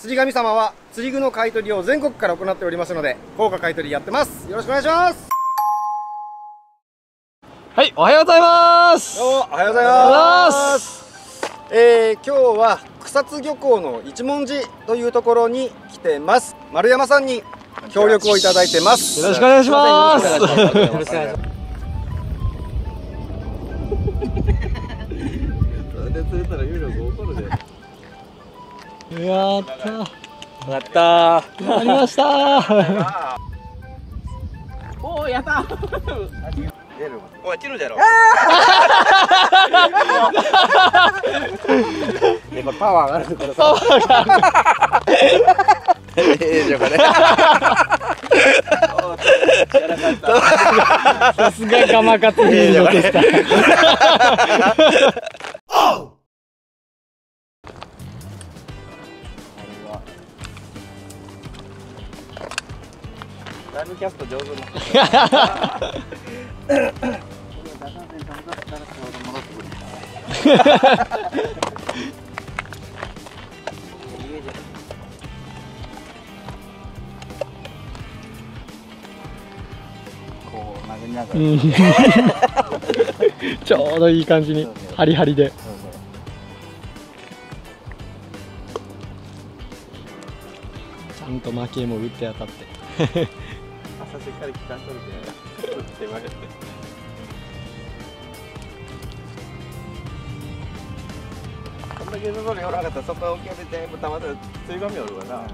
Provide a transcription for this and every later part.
釣り神様は釣り具の買い取りを全国から行っておりますので、高価買い取りやってます。よろしくお願いします。 はい、おはようございます。 どうもおはようございます。今日は草津漁港の一文字というところに来てます。丸山さんに協力をいただいてます。 よろしくお願いします。 よろしくお願いします。 やった。 やったー。 やりましたー。 おお、やったー。おい、チルじゃろ。 ね、これパワーがあるからさ。じゃこれ。 さすがガマカツフィールドでした。 ライブキャスト上手な。 こう投げながら。 ちょうどいい感じにハリハリで。ちゃんと負けも打って当たって。 朝しっかり期間取れて手前で。こんだけの通りおらなかったらそこは沖合で全部たまったら釣り紙おるわな。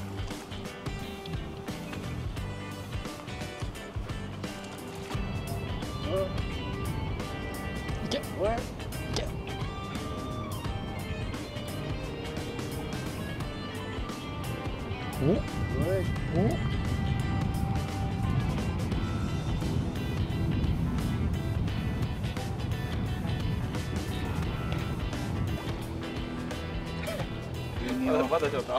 いけ。いけ。お。お。 まだちょっと。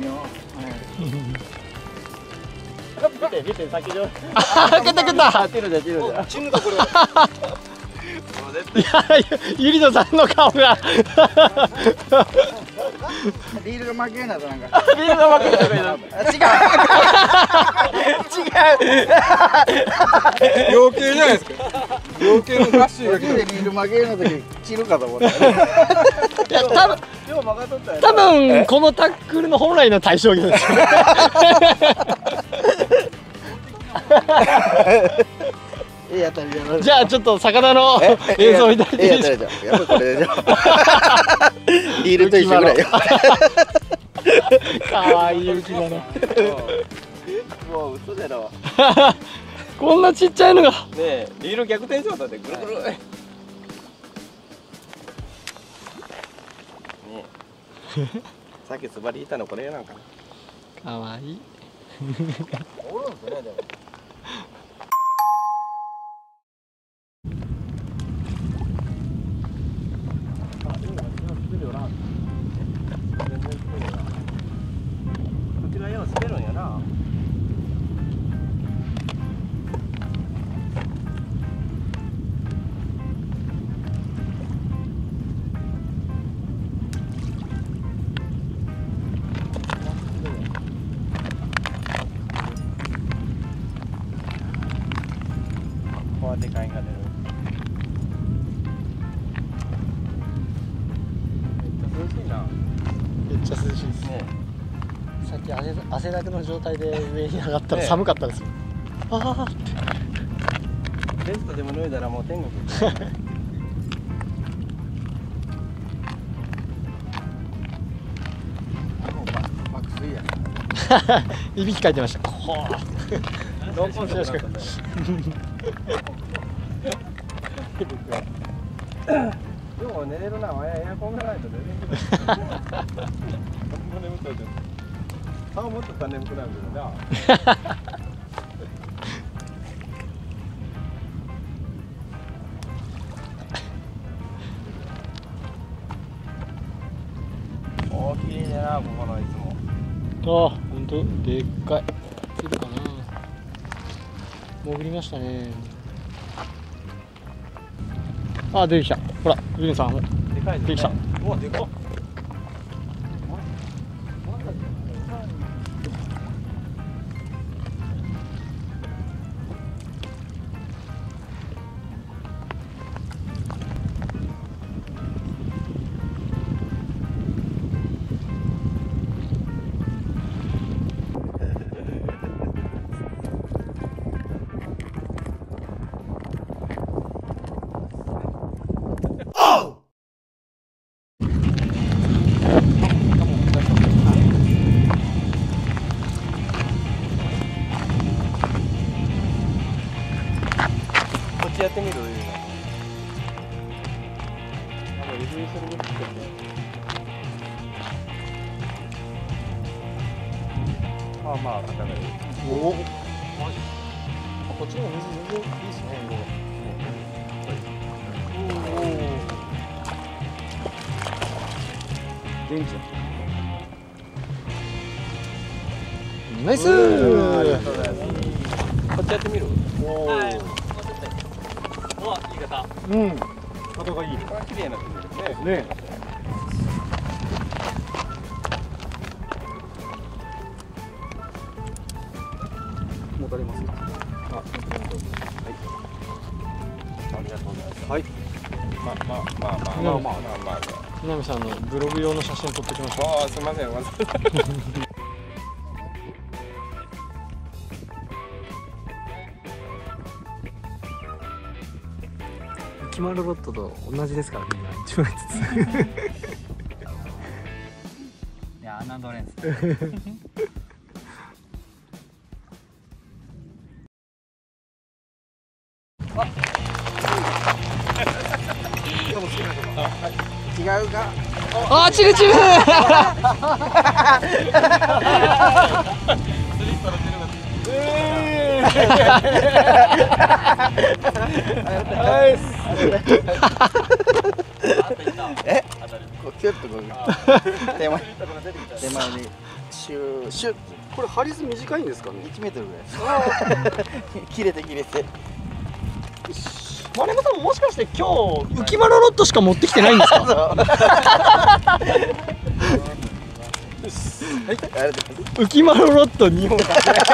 見て先上。 あ、蹴った蹴った。 チルじゃチルじゃ。 チヌだこれ。 いや、ゆりのさんの顔が。 リールが負けなどなんか。 ビールが負けてる。 養鶏じゃないですか。養鶏のガッシュが来てリール負けの時散るかと思った。 いや、多分このタックルの本来の対象ですよね。じゃあちょっと魚の映像をいただいていいですか。 やっぱこれでしょ。リールと一緒ぐらいよ。 かわいい浮きだな。 もう嘘だろ。 こんなちっちゃいのが。 ねえ、リール逆転しようだってぐるぐる。ねえ。さっきスバリいたのこれなんかな。 かわいい。 おるんすねでも。こっちがよう滑るんやな。ここはでかいが出る。めっちゃ涼しいな。 めっちゃ涼しいですね。さっき汗だくの状態で上に上がったら寒かったですよ。ああ。 ベストでも脱いだらもう天国。 爆睡や。 いびきかいてました。こう。 ロンポンしかったね。でも寝れるな。エアコンがないと寝れんけど。ほんま眠たいじゃん。顔もっと眠くなるけどな。大きいねな、ここのいつも。 ああ、ほんとでっかい。いるかな。潜りましたね。あ、出てきた。ほら、ユンさん。 でかいですね。 できた。 うわ、でかっ。 あ、まあ、高い。 おお。こっちの水全然いいですね。 元気ナイスありがとうございます。こっちやってみる。 おお。 はい。お、いい方。 うん肩がいいこれは綺麗な水ですね。 ね。持たれますか。 ありがとうございます。 はい。 まあ。 南さんのブログ用の写真撮ってきましょああ、すみません。わざわざう。キマロボットと同じですからみんな1枚ずいや、侮れんす。 違うか。 あー、チルチルえ？こうキュッとこう手前にシューシュッ。 これハリス短いんですかね。 1メートルぐらい。切れて。 丸山さんもしかして今日浮きマロロットしか持ってきてないんですか？浮きマロロット2本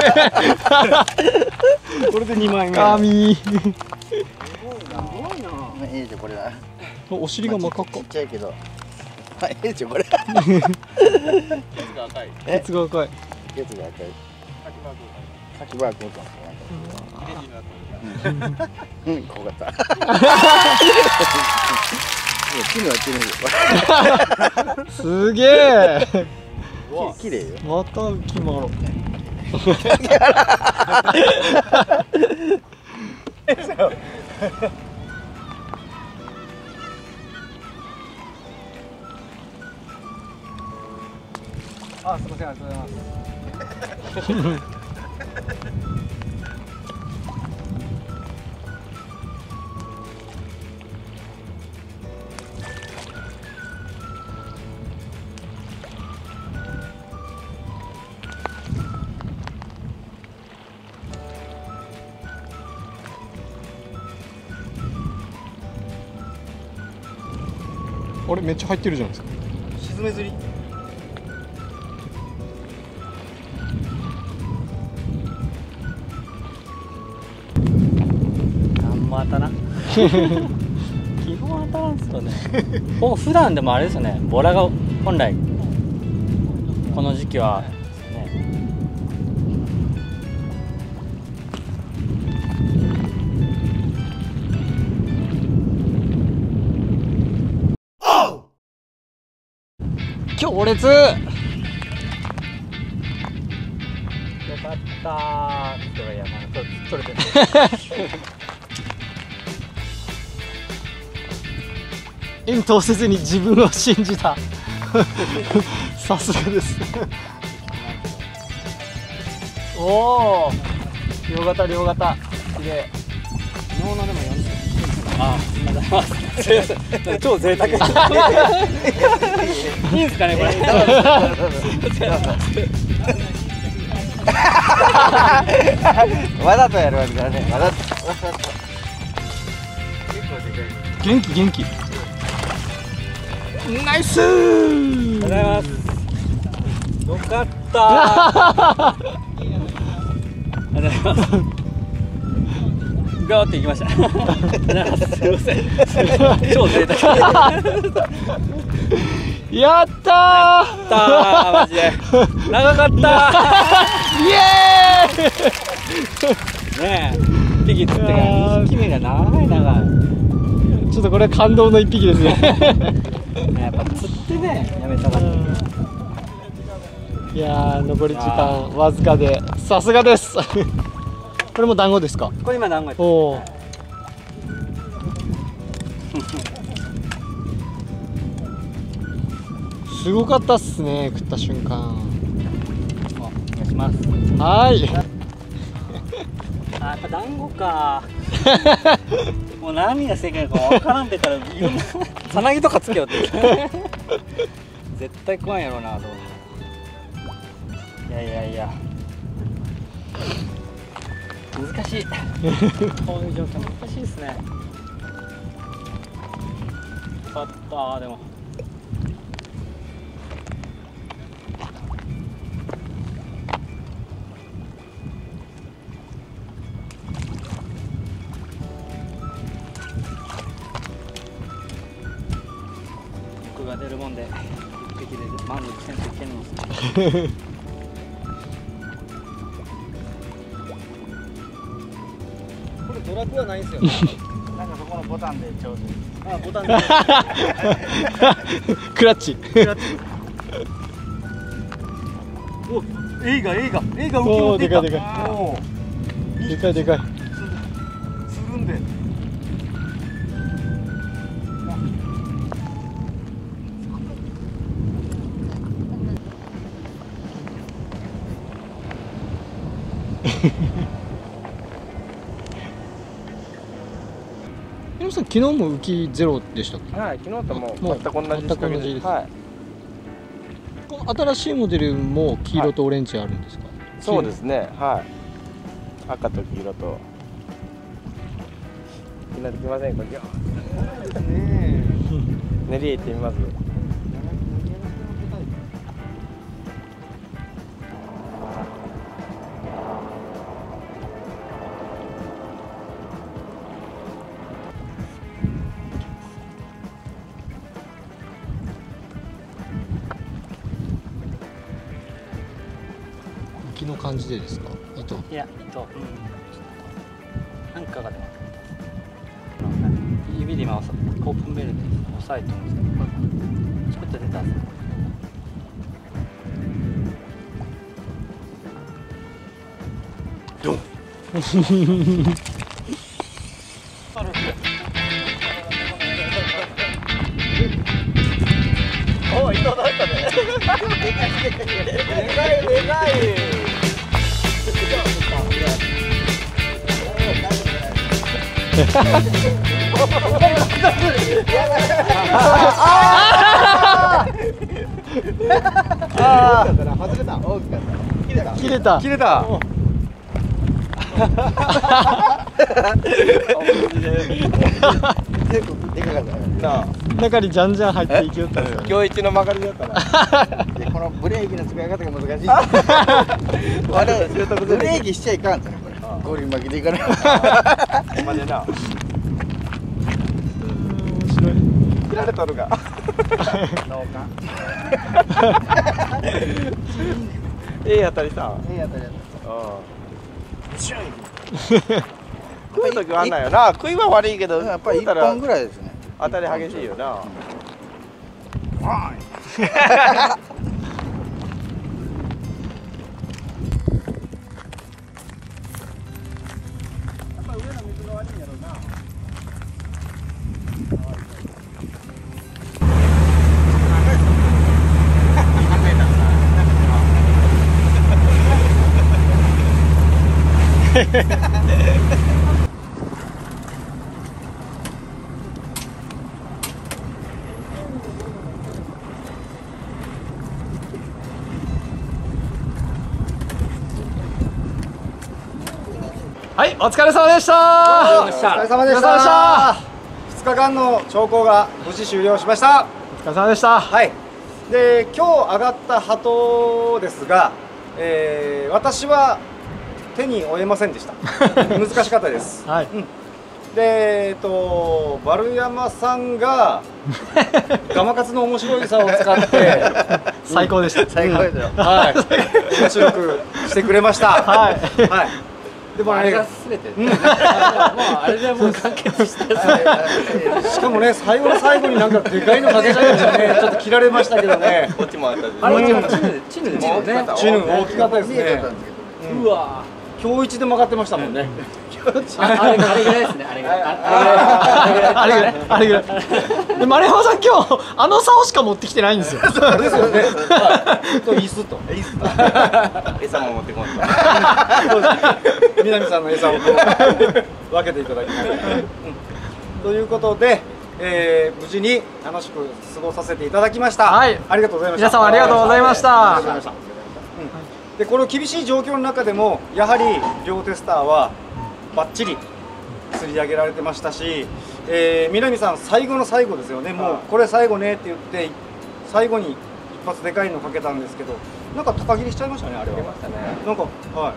これで2枚目。 神すごいな。 いいじゃんこれだ。 お尻が真っ赤っかちっちゃいけど。はい、いいじゃんこれ。 ケツが赤い。 ケツが赤い。 ケツが赤い。先バーク持ってますね。うん、怖かった。 すげえ綺麗よ。 また浮きマロあ、すみません、ありがとうございます。 あれめっちゃ入ってるじゃないですか。 沈め釣り。 なんも当たらん。基本当たらんすよね。普段でもあれですよね。ボラが本来この時期はね。 強烈。 よかったー。人が山の取れてる。 遠投せずに自分を信じた。さすがです。おお。両型。綺麗。 ノーナでも40。あ、ありがとうございます。超贅沢。いいんすかねこれ。 わざとやるわけだね。わざと。 元気。ナイスありがとうございます。よかったー。ありがとうございます。ガーっていきました。すみません。超贅沢。 やったーマジで。長かったイエー。ねえ。一匹釣ってから2匹目が長い。 ーイ。ちょっとこれ感動の一匹ですね。 やっぱ釣ってね、やめたかった。 いやー残り時間わずかでさすがです。これも団子ですか？ これ今何個やった？ おお。 すごかったっすね、食った瞬間。 お願いします。 はい。 あ、やっぱ団子か。もう何が正解か分からんでから、いろんなさなぎとかつけようって。絶対怖いやろうなと。いやいやいや。難しい。こういう状況難しいですね。よかったでも。欲が出るもんで一匹で満足せんといけんのですね。 これドラクはないんですよね。 なんかそこのボタンでちょうどいい。 あ、ボタンで。 クラッチ。 お、映画浮きおお、 持っていった。 でかいでかおーい。でかいでかい。 つるんで。 皆さん、昨日も浮きゼロでしたっけ？ はい、昨日とももう全く同じ仕掛け全く同じですはい。 この新しいモデルも黄色とオレンジあるんですか？ そうですね。はい。赤と黄色と。気になってきませんか？いや練り行ってみます。 浮きの感じでですか？糸。 いや、なんかが出ます。指で今オープンベルで押さえてるんですけど、ちょっと出たんですよ。 お、糸だったね。でかい。外れた。大きかった。 切れた。 切れた。 結構でかかったなあ。 中にじゃんじゃん入っていきよったんですよね。 今日一の曲がりだったな。 でこのブレーキの使い方が難しい。あれ、ブレーキしちゃいかんってね、これ。ゴリ巻きでいかない。 までな。 面白い。 切られとるが。ええ当たりさ。 いい当たりだっ食う時はあんないよな。食いは悪いけど、 た。やっぱり1本ぐらいですね。 当たり激しいよな。 はい、お疲れ様でした。 お疲れ様でした。2日間の長考が無事終了しました。 お疲れ様でした。 はい。で、今日上がった鳩ですが、私は手に負えませんでした。難しかったです。 はい。 で、丸山さんがガマカツの面白いさを使って最高でした。 最高ですよ。はい。面白くしてくれました。 はい。 はい。でもあれが全て。もうあれでもう完結したやつ。 しかもね、最後の最後になんかでかいのかけちゃいましたね。ちょっと切られましたけどね。 こっちもあったし。 あれもチヌですよね。 チヌ大きかったですね。 うわ。 今日一で曲がってましたもんね。 あれぐらいですね。あれぐらい。 あれぐらいで丸山さん今日あの竿しか持ってきてないんですよ。 ですよね。と椅子と。 いいっすね。餌も持ってこんと。 南さんの餌をこう分けていただきました。ということで、無事に楽しく過ごさせていただきました。 はい、 ありがとうございました。 皆様ありがとうございました。 ありがとうございました。でこの厳しい状況の中でもやはり両テスターはバッチリ釣り上げられてましたし、南さん最後の最後ですよね。もうこれ最後ねって言って最後に一発でかいのかけたんですけど、なんか高切りしちゃいましたねあれは。なんかはい、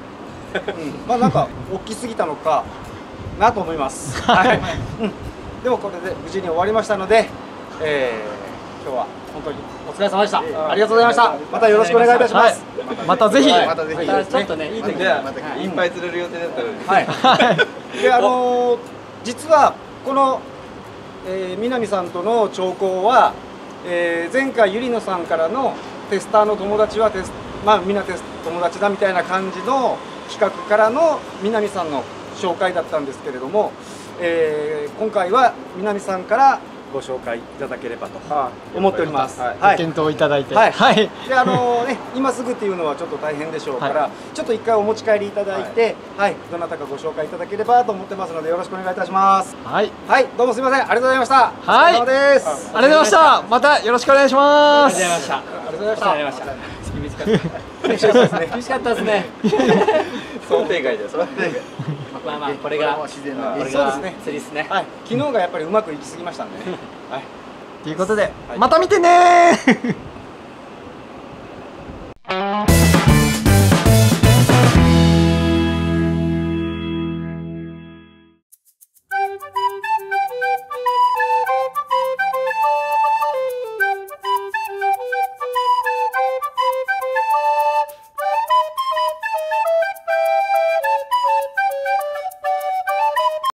まあなんか大きすぎたのかなと思います。はい。でもこれで無事に終わりましたので、今日は本当にお疲れ様でした。ありがとうございました。またよろしくお願いいたします。 またぜひ。 またぜひ。 ちょっとね、いい時に。 じゃあいっぱい釣れる予定だったので。 はい。で実はこの、南さんとの長考は、前回ゆりのさんからのテスターの友達はまあみんな友達だみたいな感じの企画からの南さんの紹介だったんですけれども、今回は南さんからご紹介いただければと思っております。 ご検討いただいて。 はい。 はい。 で今すぐっていうのはちょっと大変でしょうから、ちょっと一回お持ち帰りいただいて、はい、どなたかご紹介いただければと思ってますのでよろしくお願いいたします。 はい。 はい、どうもすみません、ありがとうございました。 はい。 お疲れ様です。 ありがとうございました。またよろしくお願いします。 ありがとうございました。 ありがとうございました。 厳しかったですね。厳しかったですね。 想定外です。 まあまあこれが自然な。 そうですね。 釣りですね。 はい、昨日がやっぱりうまくいきすぎましたんでね。はい。 ということで、また見てねー。